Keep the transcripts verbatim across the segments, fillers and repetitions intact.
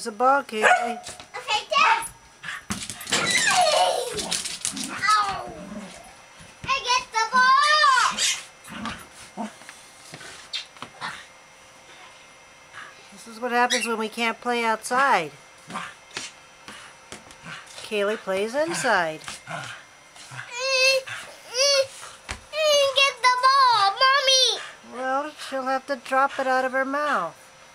the ball, Kaylee. Okay, Dad. Ow. I get the ball. This is what happens when we can't play outside. Kaylee plays inside. Get the ball, Mommy. Well, she'll have to drop it out of her mouth.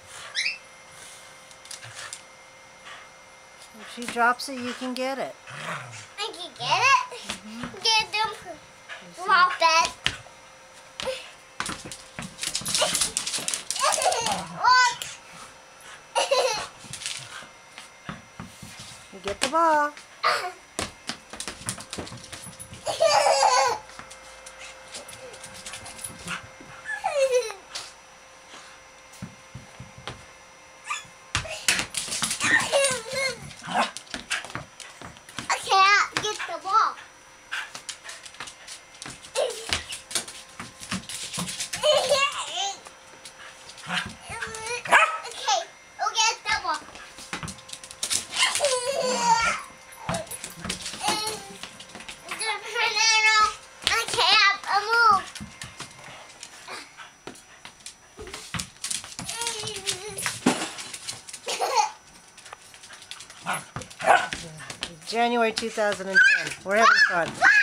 If she drops it, you can get it. I can get it? Mm-hmm. Get them. Drop it. Look. You get the ball. January two thousand ten. We're having fun.